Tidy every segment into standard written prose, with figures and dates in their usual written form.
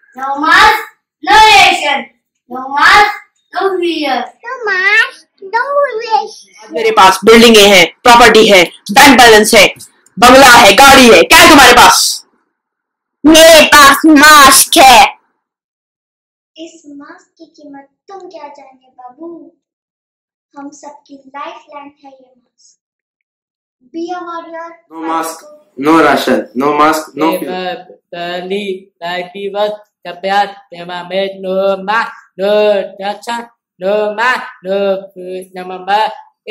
No mask, no ration. No mask, no fear. No mask, no ration. मेरे पास बिल्डिंगें हैं, property है, bank balance है, बंगला है, गाड़ी है, क्या है तुम्हारे पास? मेरे पास मास्क है। इस मास्क की कीमत तुम क्या जाने बाबू, हम सबकी लाइफ लाइन है ये mask. Be a warrior. No mask, no ration. No mask, no fuel. No mask, no ration, no mask, no food, number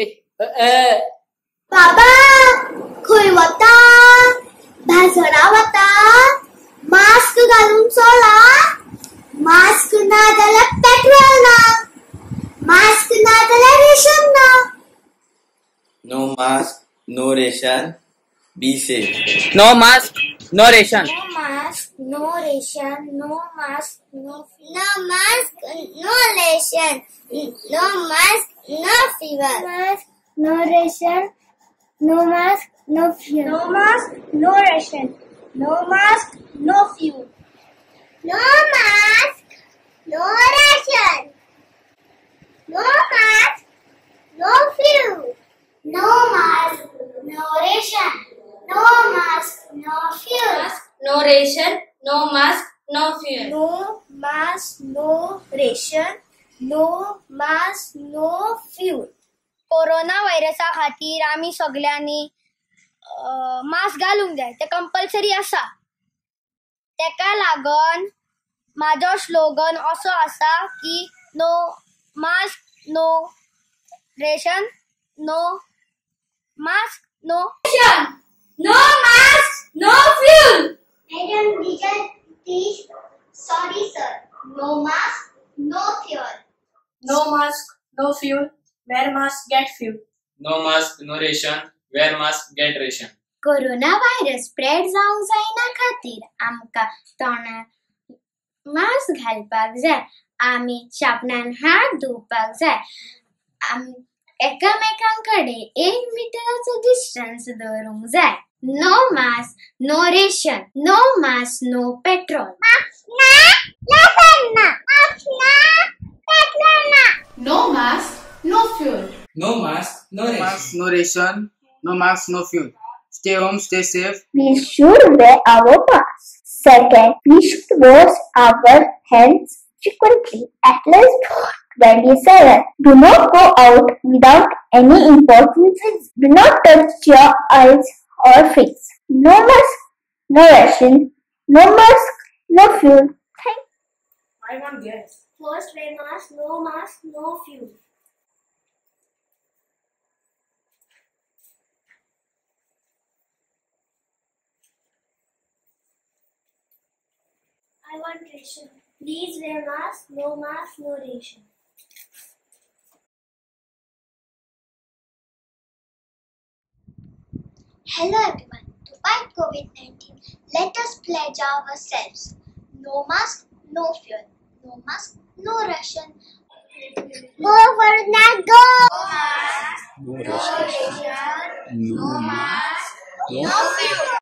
बाबा खोय वता भाजरा वता मास्क घालून चला, मास्क ना जाल्यार पेट्रोल ना, मास्क ना जाल्यार रेशन ना. No mask, no ration. Be safe. No mask, no ration. No mask, no ration. No mask, no mask, no ration. No mask, no fever. Mask, no ration. No mask, no fuel. No mask, no ration. No mask, no fuel. No mask, no ration. No mask, no fuel. No mask, no ration. No mask, no fuel. No ration, no mask, no fuel. No mask, no ration. No mask, no fuel. Corona व्हायरसा खातीर आमी सगळ्यांनी mask घालूंक जाय, ते compulsory आसा. तेका लागून म्हाजो स्लोगन असो आसा की no mask, no ration, no mask, no Ration, no mask, no fuel. Madam, please. Sorry, sir. No mask, no fuel. No mask, no fuel. Wear mask, get fuel. No mask, no ration. Wear mask, get ration. Corona virus spread जावंक जायना खातीर आमकां तोंडाक mask घालपाक जाय, आमी शाबणान हात धुवपाक जाय, एकामेकां कडेन 1 मिटराचो डिस्टन्स दवरूंक जाय. No mask, no ration. No mask, no petrol. No mask, no fuel. No mask, no ration. Mask, no ration. No mask, no fuel. Stay home, stay safe. We should wear our masks. Second, we should wash our hands frequently, at least 27. Do not go out without any important reason. Do not touch your eyes or face. No mask, no ration. No mask, no fuel. Thank you. I want gas. First wear mask, no fuel. I want ration. Please wear mask, no ration. Hello everyone. To fight COVID-19, let us pledge ourselves. No mask, no fuel. No mask, no ration. Go for that, go! No ration. No mask, no fuel.